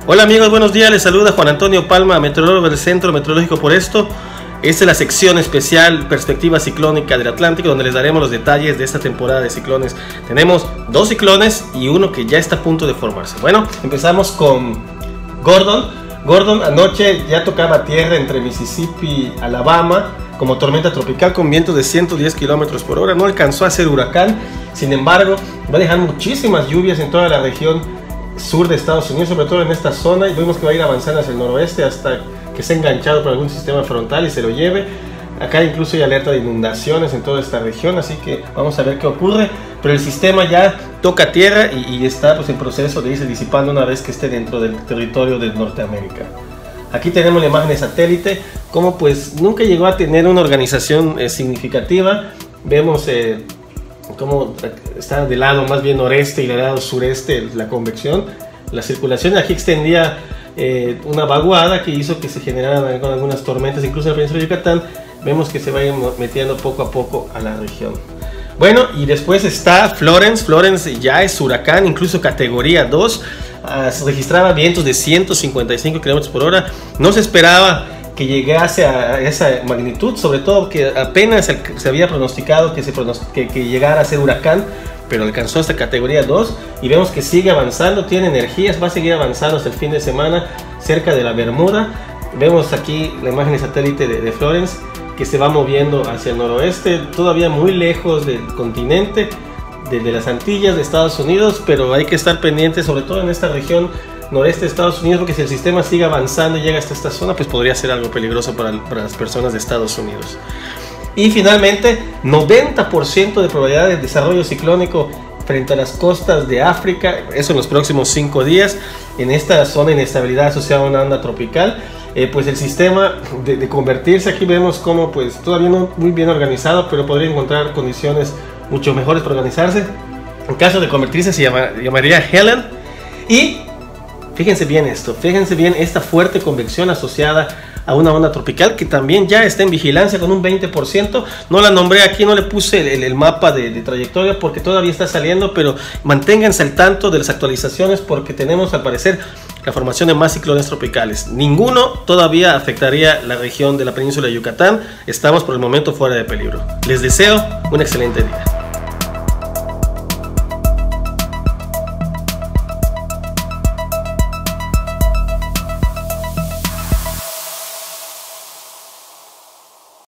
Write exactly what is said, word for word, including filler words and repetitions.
Hola amigos, buenos días, les saluda Juan Antonio Palma, meteorólogo del Centro Meteorológico Por Esto. Esta es la sección especial Perspectiva Ciclónica del Atlántico, donde les daremos los detalles de esta temporada de ciclones. Tenemos dos ciclones y uno que ya está a punto de formarse. Bueno, empezamos con Gordon. Gordon anoche ya tocaba tierra entre Mississippi y Alabama como tormenta tropical con vientos de ciento diez kilómetros por hora. No alcanzó a ser huracán, sin embargo va a dejar muchísimas lluvias en toda la región sur de Estados Unidos, sobre todo en esta zona, y vemos que va a ir avanzando hacia el noroeste hasta que sea enganchado por algún sistema frontal y se lo lleve. Acá incluso hay alerta de inundaciones en toda esta región, así que vamos a ver qué ocurre, pero el sistema ya toca tierra y, y está pues en proceso de irse disipando una vez que esté dentro del territorio de Norteamérica. Aquí tenemos la imagen de satélite, como pues nunca llegó a tener una organización eh, significativa. Vemos eh, cómo está del lado más bien noreste y del lado sureste la convección, la circulación. Aquí extendía eh, una vaguada que hizo que se generaran algunas tormentas, incluso en la península de Yucatán. Vemos que se vayan metiendo poco a poco a la región. Bueno, y después está Florence. Florence ya es huracán, incluso categoría dos. Uh, se registraba vientos de ciento cincuenta y cinco kilómetros por hora. No se esperaba que llegase a esa magnitud, sobre todo que apenas se había pronosticado que, se pronost que, que llegara a ser huracán, pero alcanzó esta categoría dos y vemos que sigue avanzando, tiene energías, va a seguir avanzando hasta el fin de semana cerca de la Bermuda. Vemos aquí la imagen de satélite de, de Florence que se va moviendo hacia el noroeste, todavía muy lejos del continente, desde las Antillas de Estados Unidos, pero hay que estar pendientes, sobre todo en esta región noreste de Estados Unidos, porque si el sistema sigue avanzando y llega hasta esta zona, pues podría ser algo peligroso para, para las personas de Estados Unidos. Y finalmente, noventa por ciento de probabilidad de desarrollo ciclónico frente a las costas de África, eso en los próximos cinco días, en esta zona de inestabilidad asociada a una onda tropical. Eh, pues el sistema de, de convertirse, aquí vemos como pues todavía no muy bien organizado, pero podría encontrar condiciones mucho mejores para organizarse. En caso de convertirse se llama, llamaría Helen. Y fíjense bien esto, fíjense bien esta fuerte convección asociada a una onda tropical que también ya está en vigilancia con un veinte por ciento. No la nombré aquí, no le puse el, el, el mapa de, de trayectoria porque todavía está saliendo, pero manténganse al tanto de las actualizaciones porque tenemos al parecer la formación de más ciclones tropicales. Ninguno todavía afectaría la región de la península de Yucatán. Estamos por el momento fuera de peligro. Les deseo un excelente día.